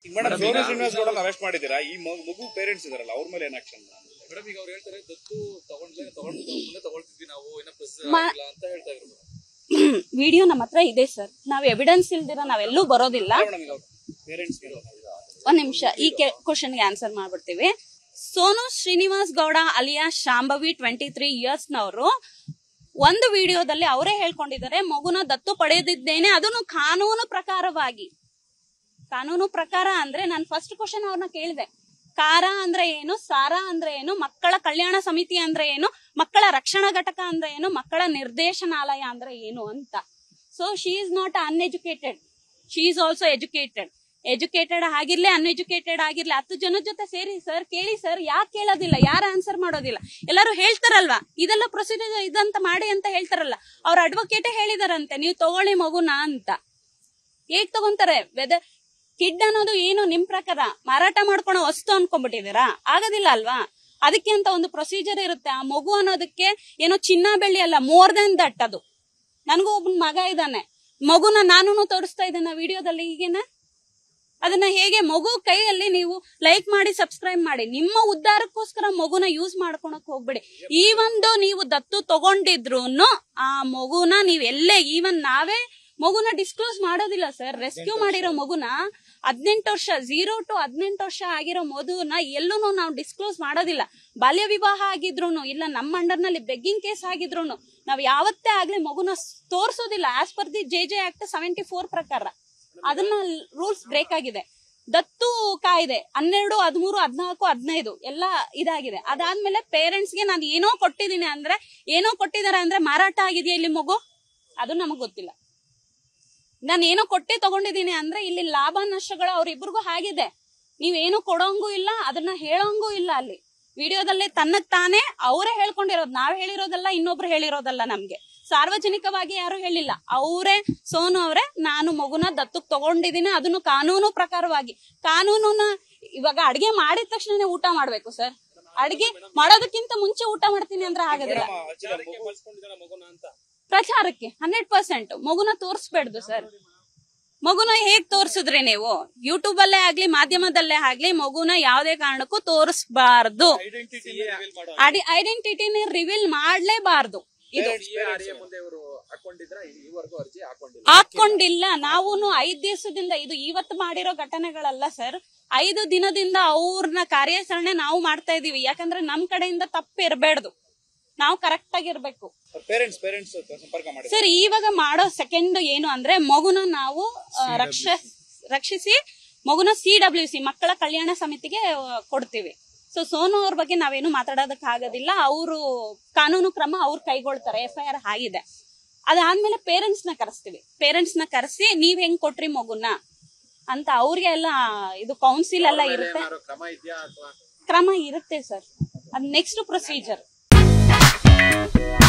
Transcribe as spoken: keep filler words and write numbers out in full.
Madam Sonu Srinivas Gowda arrest ಮಾಡಿದ್ದೀರಾ, ಈ ಮಗು ಪೇರೆಂಟ್ಸ್ ಇದಾರಲ್ಲ ಅವ್ರ ಮೇಲೆ ಏನ್ ಆಕ್ಷನ್? ಮೇಡಮ್ ಈಗ ಅವ್ರು ಹೇಳ್ತಾರೆ ದತ್ತು ತಗೊಂಡ್ಲೆ ತಗೊಂಡು ತಗೊಳ್ತಿದ್ವಿ ನಾವು ಏನೋ ಪ್ರೆಸ್ ಆಗಿಲ್ಲ ಅಂತ ಹೇಳ್ತಾ ಇದ್ರು. ವಿಡಿಯೋ ನಮ್ಮ ಹತ್ರ ಇದೆ ಸರ್, ನಾವ್ ಎವಿಡೆನ್ಸ್ ಇಲ್ದಿರ ನಾವೆಲ್ಲೂ ಬರೋದಿಲ್ಲ. ಒಂದ್ ನಿಮಿಷ ಈ ಕ್ವಶನ್ಗೆ ಆನ್ಸರ್ ಮಾಡ್ಬಿಡ್ತೀವಿ. Sonu Srinivas Gowda alias Shambhavi twenty three years ನವರು ಒಂದು ವಿಡಿಯೋದಲ್ಲಿ ಅವರೇ ಹೇಳ್ಕೊಂಡಿದ್ದಾರೆ ಮಗುನ ದತ್ತು ಪಡೆದಿದ್ದೇನೆ, ಅದನ್ನು ಕಾನೂನು ಪ್ರಕಾರವಾಗಿ. ಕಾನೂನು ಪ್ರಕಾರ ಅಂದ್ರೆ ನಾನು ಫಸ್ಟ್ ಕ್ವಶನ್ ಅವ್ರನ್ನ ಕೇಳಿದೆ, ಕಾರ ಅಂದ್ರೆ ಏನು, ಸಾರ ಅಂದ್ರೆ ಏನು, ಮಕ್ಕಳ ಕಲ್ಯಾಣ ಸಮಿತಿ ಅಂದ್ರೆ ಏನು, ಮಕ್ಕಳ ರಕ್ಷಣಾ ಘಟಕ ಅಂದ್ರೆ ಏನು, ಮಕ್ಕಳ ನಿರ್ದೇಶನಾಲಯ ಅಂದ್ರೆ ಏನು ಅಂತ. So she is not uneducated, she is also educated. Educated ಆಗಿರ್ಲಿ ಅನ್ಎಜುಕೇಟೆಡ್ ಆಗಿರ್ಲಿ ಹತ್ತು ಜನದ ಜೊತೆ ಸೇರಿ ಸರ್ ಕೇಳಿ ಸರ್, ಯಾಕೆ ಕೇಳೋದಿಲ್ಲ, ಯಾರು ಆನ್ಸರ್ ಮಾಡೋದಿಲ್ಲ? ಎಲ್ಲರೂ ಹೇಳ್ತಾರಲ್ವಾ ಇದೆಲ್ಲ ಪ್ರೊಸೀಜರ್ ಇದಂತ ಮಾಡಿ ಅಂತ ಹೇಳ್ತಾರಲ್ಲ, ಅವ್ರ ಅಡ್ವೊಕೇಟೇ ಹೇಳಿದಾರಂತೆ ನೀವು ತಗೊಳ್ಳಿ ಮಗುನ ಅಂತ. ಹೇಗ್ ತಗೊಂತಾರೆ? ವೆದರ್ ಕಿಡ್ ಅನ್ನೋದು ಏನು ನಿಮ್ ಪ್ರಕಾರ ಮಾರಾಟ ಮಾಡ್ಕೊಳೋ ವಸ್ತು ಅನ್ಕೊಂಡ್ಬಿಟ್ಟಿದೀರಾ? ಆಗೋದಿಲ್ಲ ಅಲ್ವಾ? ಅದಕ್ಕೆ ಅಂತ ಒಂದು ಪ್ರೊಸೀಜರ್ ಇರುತ್ತೆ. ಆ ಮಗು ಅನ್ನೋದಕ್ಕೆ ಏನೋ ಚಿನ್ನ ಬೆಳ್ಳಿ ಅಲ್ಲ, ಮೋರ್ ದನ್ ದಟ್. ಅದು ನನ್ಗೂ ಒಬ್ಬ ಮಗ ಇದ್ದಾನೆ, ಮಗುನ ನಾನು ತೋರಿಸ್ತಾ ಇದ್ದೇನೆ ವಿಡಿಯೋದಲ್ಲಿ. ಈಗೇನ ಅದನ್ನ ಹೇಗೆ ಮಗು ಕೈಯಲ್ಲಿ ನೀವು ಲೈಕ್ ಮಾಡಿ ಸಬ್ಸ್ಕ್ರೈಬ್ ಮಾಡಿ, ನಿಮ್ಮ ಉದ್ಧಾರಕ್ಕೋಸ್ಕರ ಮಗುನ ಯೂಸ್ ಮಾಡ್ಕೊಳಕ್ ಹೋಗ್ಬೇಡಿ. ಈ ಒಂದು ನೀವು ದತ್ತು ತಗೊಂಡಿದ್ರು ಆ ಮಗುನ ನೀವ್ ಎಲ್ಲೇ, ಈವನ್ ನಾವೇ ಮಗುನ ಡಿಸ್ಕ್ಲೋಸ್ ಮಾಡೋದಿಲ್ಲ ಸರ್. ರೆಸ್ಕ್ಯೂ ಮಾಡಿರೋ ಮಗುನ ಹದಿನೆಂಟು ವರ್ಷ ಝೀರೋ ಟು ಹದಿನೆಂಟು ವರ್ಷ ಆಗಿರೋ ಮಗುನ ಎಲ್ಲೂ ನಾವು ಡಿಸ್ಕ್ಲೋಸ್ ಮಾಡೋದಿಲ್ಲ. ಬಾಲ್ಯ ವಿವಾಹ ಆಗಿದ್ರು ಇಲ್ಲ, ನಮ್ಮ ಅಂಡರ್ ನಲ್ಲಿ ಬೆಗ್ಗಿಂಗ್ ಕೇಸ್ ಆಗಿದ್ರು ನಾವ್ ಯಾವತ್ತೇ ಆಗ್ಲಿ ಮಗುನ ತೋರ್ಸೋದಿಲ್ಲ. As per the J J act seventy four ಪ್ರಕಾರ ಅದನ್ನ ರೂಲ್ಸ್ ಬ್ರೇಕ್ ಆಗಿದೆ. ದತ್ತು ಕಾಯ್ದೆ ಹನ್ನೆರಡು ಹದಿಮೂರು ಹದಿನಾಲ್ಕು ಹದಿನೈದು ಎಲ್ಲ ಇದಾಗಿದೆ. ಅದಾದ್ಮೇಲೆ ಪೇರೆಂಟ್ಸ್ ಗೆ ನಾನು ಏನೋ ಕೊಟ್ಟಿದ್ದೀನಿ ಅಂದ್ರೆ, ಏನೋ ಕೊಟ್ಟಿದ್ದಾರೆ ಅಂದ್ರೆ ಮಾರಾಟ ಆಗಿದೆಯಾ ಇಲ್ಲಿ ಮಗು? ಅದು ನಮಗ್ ಗೊತ್ತಿಲ್ಲ. ನಾನು ಏನೋ ಕೊಟ್ಟೆ ತಗೊಂಡಿದ್ದೀನಿ ಅಂದ್ರೆ ಇಲ್ಲಿ ಲಾಭ ನಷ್ಟಗಳು ಅವ್ರಿಬ್ರಿಗೂ ಆಗಿದೆ. ನೀವೇನು ಕೊಡೋಂಗೂ ಇಲ್ಲ, ಅದನ್ನ ಹೇಳೋಂಗೂ ಇಲ್ಲ. ಅಲ್ಲಿ ವಿಡಿಯೋದಲ್ಲೇ ತನ್ನಕ್ ತಾನೇ ಅವರೇ ಹೇಳ್ಕೊಂಡಿರೋದು, ನಾವ್ ಹೇಳಿರೋದಲ್ಲ, ಇನ್ನೊಬ್ರು ಹೇಳಿರೋದಲ್ಲ. ನಮ್ಗೆ ಸಾರ್ವಜನಿಕವಾಗಿ ಯಾರು ಹೇಳಿಲ್ಲ, ಅವರೇ ಸೋನು ಅವರೇ ನಾನು ಮಗುನ ದತ್ತಕ್ ತಗೊಂಡಿದ್ದೀನಿ, ಅದನ್ನು ಕಾನೂನು ಪ್ರಕಾರವಾಗಿ. ಕಾನೂನುನ ಇವಾಗ ಅಡ್ಗೆ ಮಾಡಿದ ತಕ್ಷಣನೇ ಊಟ ಮಾಡ್ಬೇಕು ಸರ್. ಅಡ್ಗೆ ಮಾಡೋದಕ್ಕಿಂತ ಮುಂಚೆ ಊಟ ಮಾಡ್ತೀನಿ ಅಂದ್ರೆ ಆಗೋದಿಲ್ಲ. ಪ್ರಚಾರಕ್ಕೆ ಹಂಡ್ರೆಡ್ ಪರ್ಸೆಂಟ್ ಮಗುನ ತೋರ್ಸ್ಬೇಡ್ದು ಸರ್. ಮಗುನ ಹೇಗ್ ತೋರ್ಸಿದ್ರಿ ನೀವು? ಯೂಟ್ಯೂಬ್ ಅಲ್ಲೇ ಆಗ್ಲಿ ಮಾಧ್ಯಮದಲ್ಲೇ ಆಗ್ಲಿ ಮಗುನ ಯಾವ್ದೇ ಕಾರಣಕ್ಕೂ ತೋರಿಸಬಾರ್ದು. ಐಡೆಂಟಿಟಿನ ರಿವೀಲ್ ಮಾಡ್ಲೇಬಾರ್ದು. ಇದು ಹಾಕೊಂಡಿಲ್ಲ. ನಾವು ಐದ್ ದಿವಸದಿಂದ, ಇದು ಇವತ್ತು ಮಾಡಿರೋ ಘಟನೆಗಳಲ್ಲ ಸರ್, ಐದು ದಿನದಿಂದ ಅವ್ರನ್ನ ಕಾರ್ಯಾಚರಣೆ ನಾವು ಮಾಡ್ತಾ ಇದೀವಿ. ಯಾಕಂದ್ರೆ ನಮ್ ಕಡೆಯಿಂದ ತಪ್ಪು ಇರಬೇಡ್ದು, ನಾವು ಕರೆಕ್ಟ್ ಆಗಿರ್ಬೇಕು ಸರ್. ಇವಾಗ ಮಾಡೋ ಸೆಕೆಂಡ್ ಏನು ಅಂದ್ರೆ ಮಗುನ ನಾವು ರಕ್ಷ ರಕ್ಷಿಸಿ ಮಗುನ ಸಿ ಡಬ್ಲ್ಯೂ ಸಿ ಮಕ್ಕಳ ಕಲ್ಯಾಣ ಸಮಿತಿಗೆ ಕೊಡ್ತೀವಿ. ಸೊ ಸೋನು ಅವ್ರ ಬಗ್ಗೆ ನಾವೇನು ಮಾತಾಡೋದಕ್ ಆಗೋದಿಲ್ಲ. ಅವರು ಕಾನೂನು ಕ್ರಮ ಅವ್ರು ಕೈಗೊಳ್ತಾರೆ. ಎಫ್ ಐ ಆರ್ ಆಗಿದೆ. ಅದಾದ್ಮೇಲೆ ಪೇರೆಂಟ್ಸ್ ನ ಕರೆಸ್ತೀವಿ. ಪೇರೆಂಟ್ಸ್ ನ ಕರೆಸಿ ನೀವ್ ಹೆಂಗ್ ಕೊಟ್ರಿ ಮಗುನ ಅಂತ ಅವ್ರಿಗೆ ಎಲ್ಲ ಇದು ಕೌನ್ಸಿಲ್ ಎಲ್ಲ ಇರುತ್ತೆ, ಕ್ರಮ ಇರುತ್ತೆ ಸರ್. ಅದ್ ನೆಕ್ಸ್ಟ್ ಪ್ರೊಸೀಜರ್.